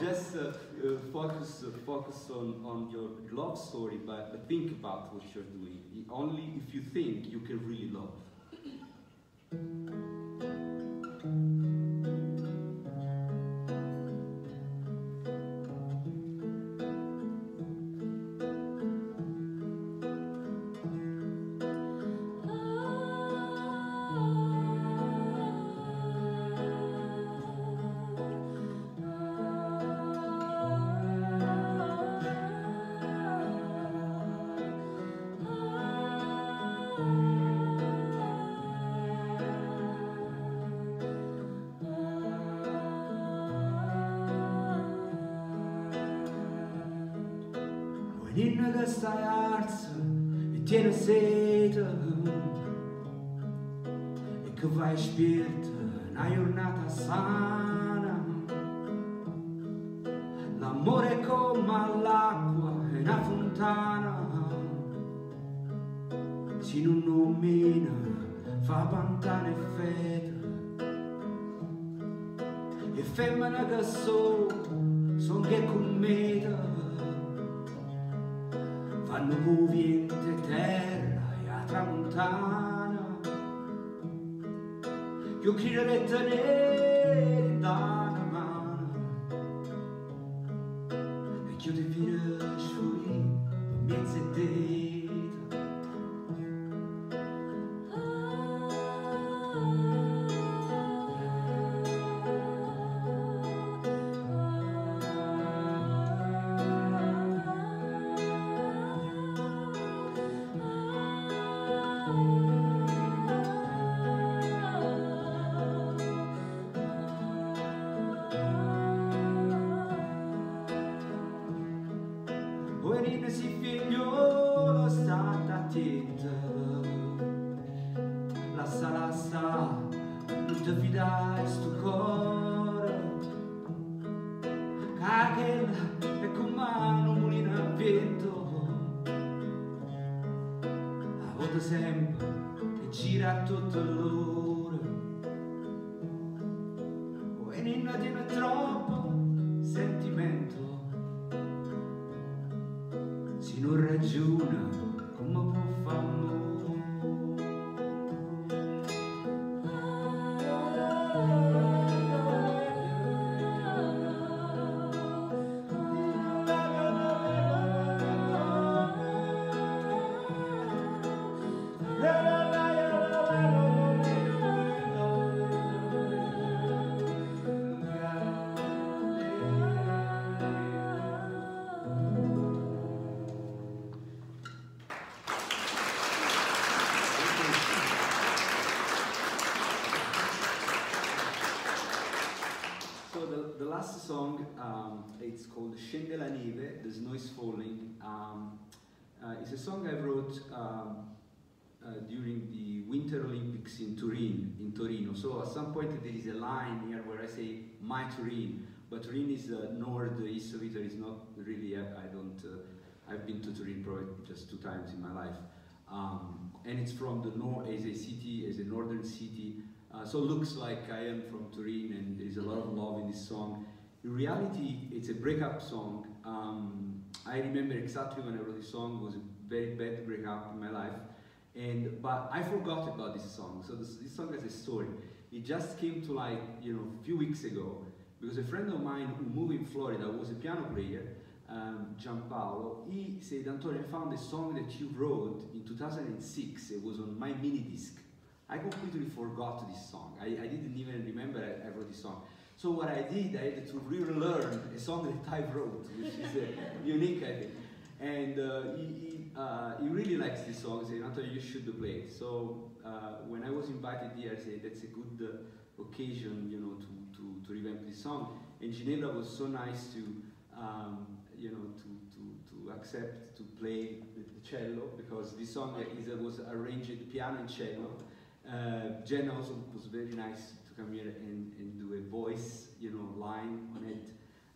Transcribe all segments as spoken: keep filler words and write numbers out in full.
just uh, uh, focus uh, focus on, on your love story, but, but think about what you're doing. Only if you think you can really love. Ninna che stai arsa e tiene sete e che vai spirta una giornata sana. L'amore è come l'acqua e una fontana, se non nomina fa pantana e feta. E femmina che so, son che commeta, fanno movente terra e a tramontana. Io credo che tenere da una mano e che io ti finisco in mezzo a te. When si figliolo sta attenta, lascia lascia, non ti fidare sto cuore, che è come un mulino a vento, a volte sempre e gira tutto l'ora. When non tiene troppo sentimento, si non ragiona come può fare amore. The last song, um, it's called Scende la neve, The Snow is Falling. Um, uh, it's a song I wrote um, uh, during the Winter Olympics in Turin, in Torino. So at some point there is a line here where I say my Turin, but Turin is uh, north, east of Italy. It's not really, I, I don't, uh, I've been to Turin probably just two times in my life. Um, and it's from the north, as a city, as a northern city. Uh, so it looks like I am from Turin, and there is a lot of love in this song. In reality, it's a breakup song. Um, I remember exactly when I wrote this song. It was a very bad breakup in my life, and but I forgot about this song. So this, this song has a story. It just came to light, you know, a few weeks ago, because a friend of mine who moved in Florida was a piano player, um, Gianpaolo. He said, "Antonio, I found a song that you wrote in two thousand six. It was on my mini disc." I completely forgot this song. I, I didn't even remember I, I wrote this song. So what I did, I had to relearn a song that I wrote, which is uh, unique, I think. And uh, he, he, uh, he really likes this song. He said, "Antonio, you should play it." So uh, when I was invited here, I said, that's a good uh, occasion, you know, to, to, to revamp this song. And Ginevra was so nice to, um, you know, to, to, to accept to play the cello, because this song is, uh, was arranged piano and cello. Uh, Jen also was very nice to come here and, and do a voice, you know, line on it.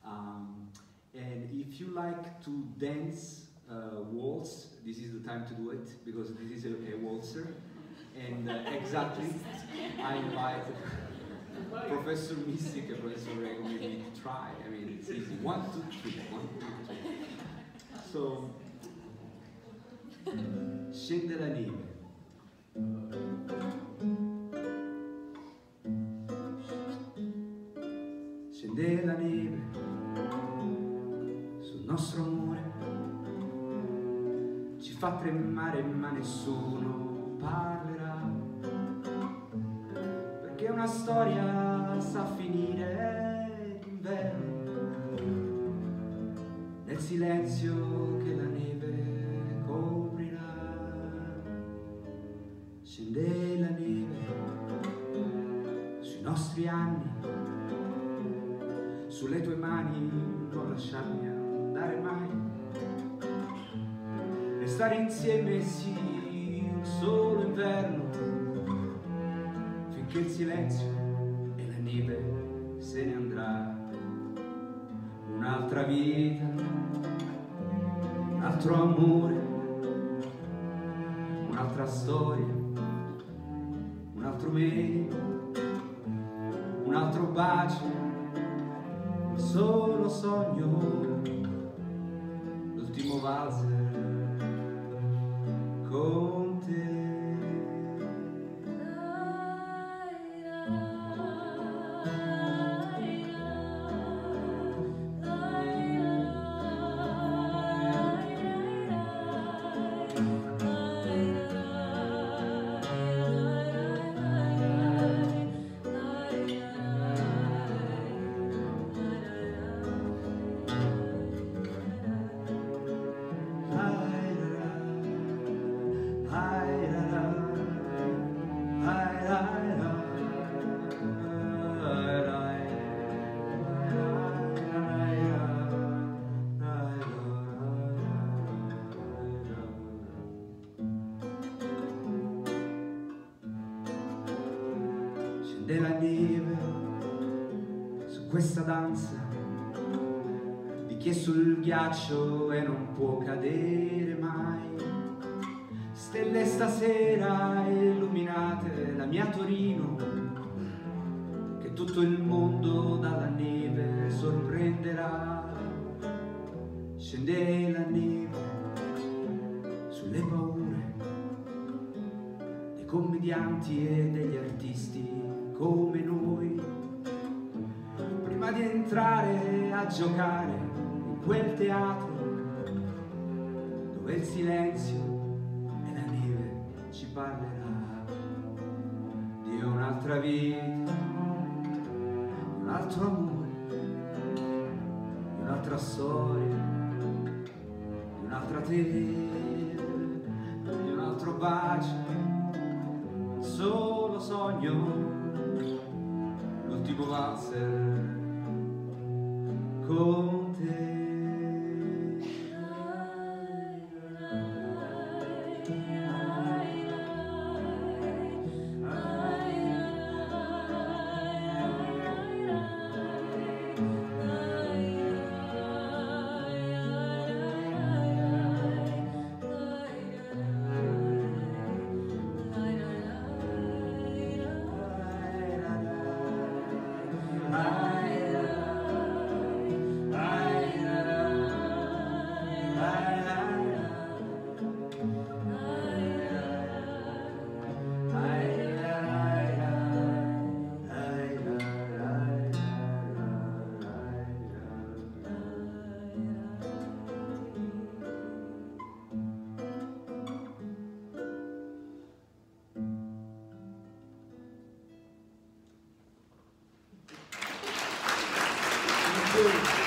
Um, and if you like to dance uh, waltz, this is the time to do it, because this is a, a waltzer. And uh, exactly, I invite Professor Mystic and Professor Rego maybe to try. I mean, it's It's easy. One, two, three. One, two, three. So, scende la neve. Scende la neve sul nostro amore, ci fa tremare ma nessuno parlerà, perché una storia sa finire d'inverno, nel silenzio che la neve coprirà. Scende la neve sui nostri anni, sulle tue mani non lasciarmi andare mai, restare insieme sì un solo inverno, finché il silenzio e la neve se ne andrà. Un'altra vita, un altro amore, un'altra storia, un altro me, un altro bacio, un solo sogno, l'ultimo valzer con te. Della neve su questa danza di chi è sul ghiaccio e non può cadere mai. Stelle stasera illuminate la mia Torino, che tutto il mondo dalla neve sorprenderà. Scende la neve sulle paure dei commedianti e degli artisti come noi, prima di entrare a giocare in quel teatro dove il silenzio e la neve ci parlerà di un'altra vita, di un altro amore, di un'altra storia, di un'altra te, di un altro bacio, un solo sogno, l'ultimo valzer con te. Thank you.